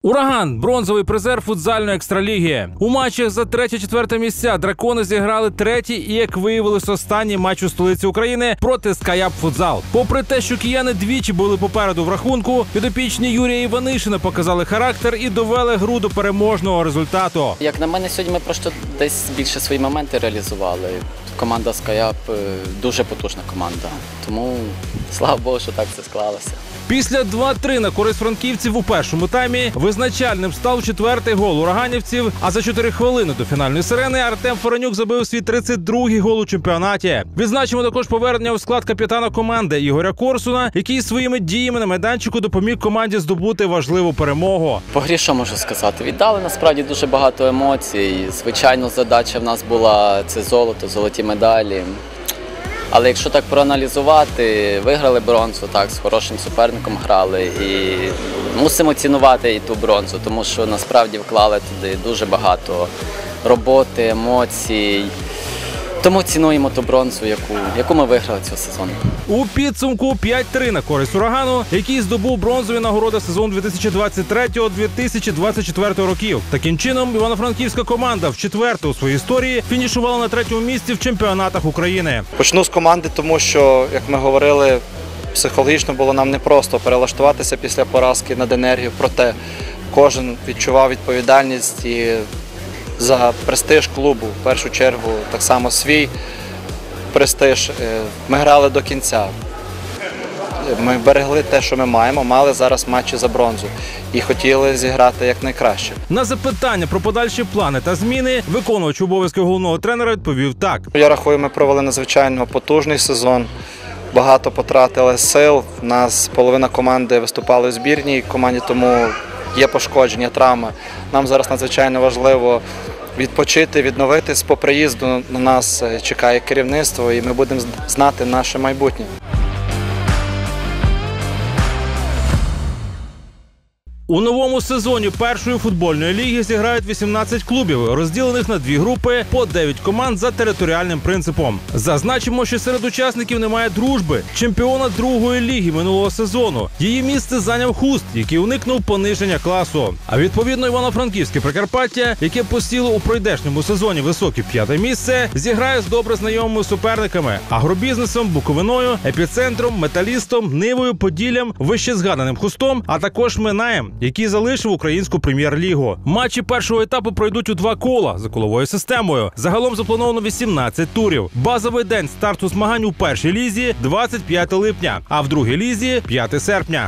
«Ураган» – бронзовий призер футзальної екстраліги. У матчах за 3-4 місця дракони зіграли третій і, як виявилось, останній матч у столиці України проти «Скаяп Футзал». Попри те, що кияни двічі були попереду в рахунку, підопічні Юрія Іванишина показали характер і довели гру до переможного результату. Як на мене, сьогодні ми просто десь більше свої моменти реалізували. Команда «Скаяп» дуже потужна команда, тому слава Богу, що так це склалося. Після 2-3 на користь франківців у першому таймі визначальним став четвертий гол ураганівців, а за 4 хвилини до фінальної сирени Артем Форонюк забив свій 32-й гол у чемпіонаті. Відзначимо також повернення у склад капітана команди Ігоря Корсуна, який своїми діями на майданчику допоміг команді здобути важливу перемогу. По грі що можу сказати? Віддали насправді дуже багато емоцій. Звичайно, задача в нас була – це золото, золоті медалі. Але якщо так проаналізувати, виграли бронзу, так, з хорошим суперником грали і мусимо цінувати і ту бронзу, тому що насправді вклали туди дуже багато роботи, емоцій. Тому цінуємо ту бронзу, яку ми виграли цього сезону. У підсумку 5-3 на користь «Урагану», який здобув бронзові нагороди сезону 2023-2024 років. Таким чином, івано-франківська команда вчетверте у своїй історії фінішувала на 3-му місці в чемпіонатах України. Почну з команди, тому що, як ми говорили, психологічно було нам непросто перелаштуватися після поразки над «Енергією», проте кожен відчував відповідальність і за престиж клубу, в першу чергу, так само свій престиж. Ми грали до кінця. Ми берегли те, що ми маємо, мали зараз матчі за бронзу і хотіли зіграти якнайкраще. На запитання про подальші плани та зміни виконувач обов'язки головного тренера відповів так. Я рахую, ми провели надзвичайно потужний сезон, багато потратили сил. У нас половина команди виступала у збірній команді, тому є пошкодження, травми. Нам зараз надзвичайно важливо відпочити, відновитись. По приїзду на нас чекає керівництво і ми будемо знати наше майбутнє. У новому сезоні першої футбольної ліги зіграють 18 клубів, розділених на 2 групи по 9 команд за територіальним принципом. Зазначимо, що серед учасників немає дружби, чемпіона другої ліги минулого сезону. Її місце зайняв Хуст, який уникнув пониження класу. А відповідно Івано-Франківське Прикарпаття, яке посіло у пройдешньому сезоні високе 5-те місце, зіграє з добре знайомими суперниками – Агробізнесом, Буковиною, Епіцентром, Металістом, Нивою, Поділлям, вищезгаданим Хустом, а також Минаєм, який залишив українську прем'єр-лігу. Матчі першого етапу пройдуть у 2 кола за коловою системою. Загалом заплановано 18 турів. Базовий день старту змагань у першій лізі – 25 липня, а в другій лізі – 5 серпня.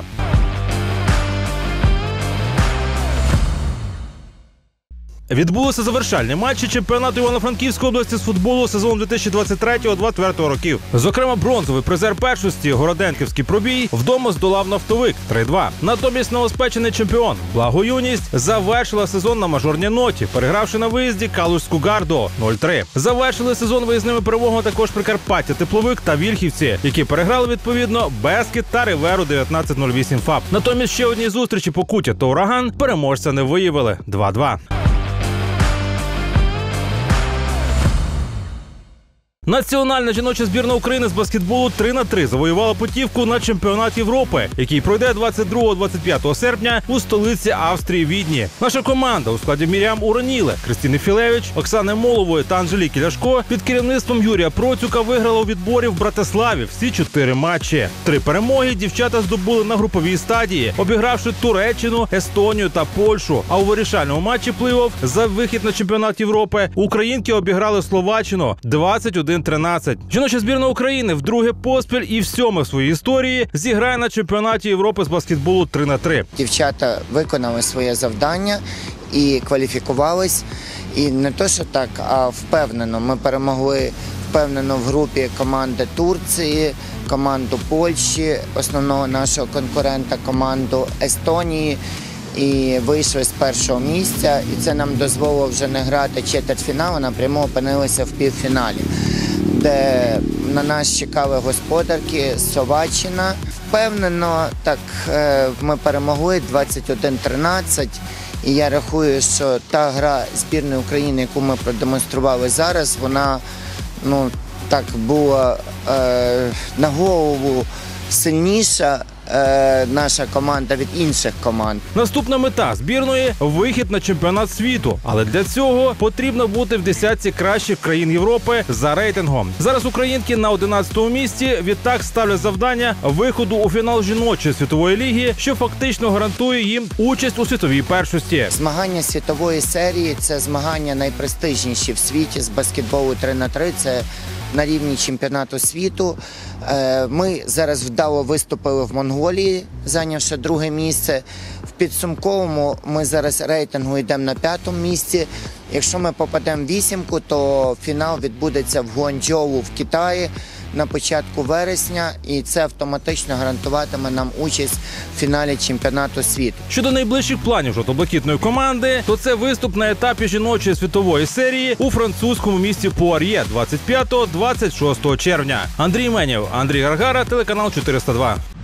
Відбулися завершальні матчі чемпіонату Івано-Франківської області з футболу сезону 2023-2024 років. Зокрема, бронзовий призер першості Городенківський Пробій вдома здолав Нафтовик 3-2. Натомість новоспечений чемпіон Благоюність завершила сезон на мажорній ноті, перегравши на виїзді Калузьку Гарду 0-3. Завершили сезон виїзними перемогами також Прикарпаття Тепловик та Вільхівці, які переграли відповідно Бескід та Риверу 1908 ФАП. Натомість ще одній зустрічі Покуття та Ураган переможця не виявили 2-2. Національна жіноча збірна України з баскетболу 3-3 завоювала путівку на чемпіонат Європи, який пройде 22-25 серпня у столиці Австрії Відні. Наша команда у складі Мір'ям Уроніле, Кристини Філевич, Оксани Молової та Анжеліки Ляшко під керівництвом Юрія Процюка виграла у відборі в Братиславі всі 4 матчі. 3 перемоги дівчата здобули на груповій стадії, обігравши Туреччину, Естонію та Польщу. А у вирішальному матчі плей-офф за вихід на чемпіонат Європи українки обіграли Словаччину 21-13. Жіноча збірна України вдруге поспіль і в 7-ме в своїй історії зіграє на чемпіонаті Європи з баскетболу 3-3. Дівчата виконали своє завдання і кваліфікувались. І не то, що так, а впевнено. Ми перемогли впевнено в групі команди Турції, команду Польщі, основного нашого конкурента, команду Естонії. І вийшли з першого місця. І це нам дозволило вже не грати четвертьфінал, а напряму опинилися в півфіналі, де на нас чекали господарки Словаччина. Впевнено, так ми перемогли 21-13. І я рахую, що та гра збірної України, яку ми продемонстрували зараз, вона так була на голову сильніша наша команда від інших команд. Наступна мета збірної – вихід на чемпіонат світу. Але для цього потрібно бути в десятці кращих країн Європи за рейтингом. Зараз українки на 11-му місці, відтак ставлять завдання виходу у фінал жіночої світової ліги, що фактично гарантує їм участь у світовій першості. Змагання світової серії – це змагання найпрестижніші в світі з баскетболу 3х3, це на рівні чемпіонату світу. Ми зараз вдало виступили в Монголії, зайнявши 2-е місце. В підсумковому ми зараз рейтингу йдемо на 5-му місці. Якщо ми попадемо в 8-ку, то фінал відбудеться в Гуанчжоу в Китаї на початку вересня, і це автоматично гарантуватиме нам участь в фіналі чемпіонату світу. Щодо найближчих планів жовто-блакитної команди, то це виступ на етапі жіночої світової серії у французькому місті Пуар'є 25-26 червня. Андрій Менєв, Андрій Гаргара, телеканал 402.